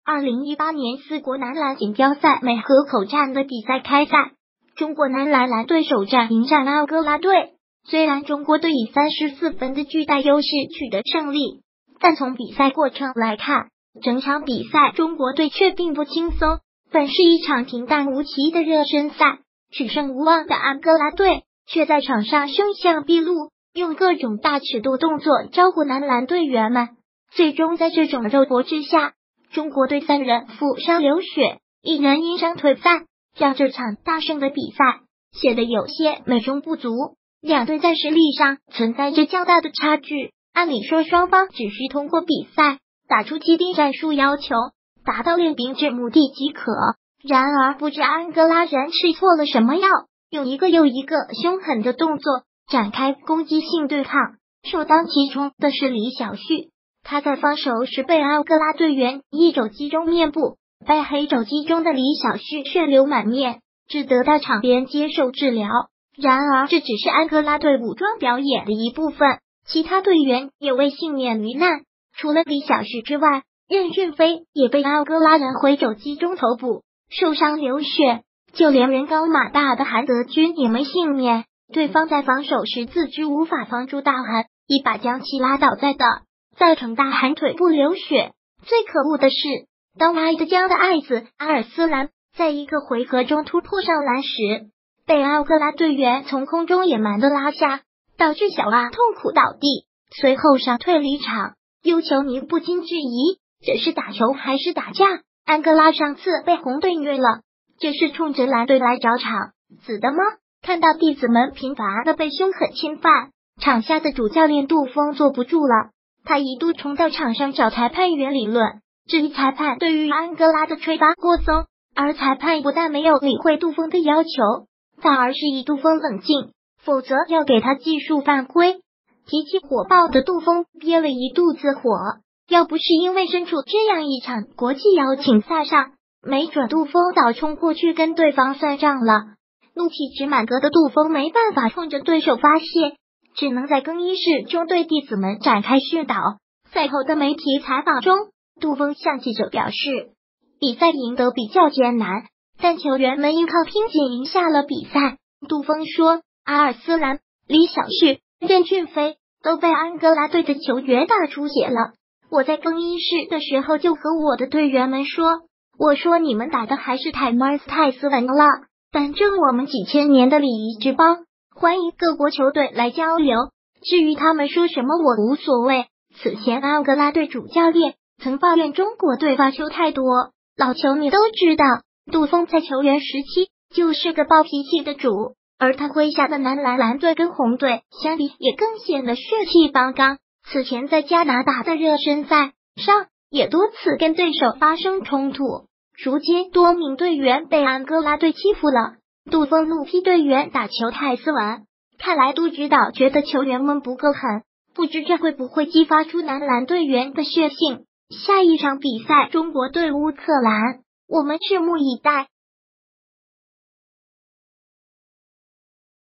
2018年4国男篮锦标赛美河口站的比赛开赛，中国男篮蓝队首战迎战安哥拉队。虽然中国队以34分的巨大优势取得胜利，但从比赛过程来看，整场比赛中国队却并不轻松。本是一场平淡无奇的热身赛，取胜无望的安哥拉队却在场上凶相毕露，用各种大尺度动作招呼男篮队员们。最终在这种肉搏之下，中国队3人负伤流血，1人因伤退赛，让这场大胜的比赛显得有些美中不足。两队在实力上存在着较大的差距，按理说双方只需通过比赛打出既定战术要求，达到练兵制目的即可。然而不知安哥拉人吃错了什么药，用一个又一个凶狠的动作展开攻击性对抗。首当其冲的是李晓旭，他在防守时被安哥拉队员一肘击中面部，被黑肘击中的李晓旭血流满面，只得到场边接受治疗。然而这只是安哥拉队武装表演的一部分，其他队员也未幸免于难。除了李晓旭之外，任骏飞也被安哥拉人挥肘击中头部，受伤流血，就连人高马大的韩德君也没幸免。对方在防守时自知无法防住大韩，一把将其拉倒在地，造成大韩腿部流血。最可恶的是，当阿德江的爱子阿尔斯兰在一个回合中突破上篮时，被安哥拉队员从空中野蛮的拉下，导致小阿痛苦倒地，随后闪退离场。有球迷不禁质疑，这是打球还是打架？安哥拉上次被红队虐了，这是冲着蓝队来找茬死的吗？看到弟子们频繁的被凶狠侵犯，场下的主教练杜锋坐不住了，他一度冲到场上找裁判员理论，质疑裁判对于安哥拉的吹罚过松，而裁判不但没有理会杜锋的要求，反而示意杜锋冷静，否则要给他技术犯规。脾气火爆的杜锋憋了一肚子火，要不是因为身处这样一场国际邀请赛上，没准杜锋早冲过去跟对方算账了。怒气值满格的杜锋没办法冲着对手发泄，只能在更衣室中对弟子们展开训导。赛后的媒体采访中，杜锋向记者表示，比赛赢得比较艰难，但球员们硬靠拼劲赢下了比赛。杜锋说，阿尔斯兰、李晓旭、任骏飞都被安哥拉队的球员打出血了。我在更衣室的时候就和我的队员们说，我说你们打的还是太斯文了，反正我们几千年的礼仪之邦，欢迎各国球队来交流。至于他们说什么我无所谓。此前安哥拉队主教练曾抱怨中国队罚球太多，老球迷都知道，杜锋在球员时期就是个暴脾气的主，而他麾下的男篮蓝队跟红队相比也更显得血气方刚。此前在加拿大的热身赛上也多次跟对手发生冲突，如今多名队员被安哥拉队欺负了，杜锋怒批队员打球太斯文。看来杜指导觉得球员们不够狠，不知这会不会激发出男篮队员的血性。下一场比赛中国对乌克兰，我们拭目以待。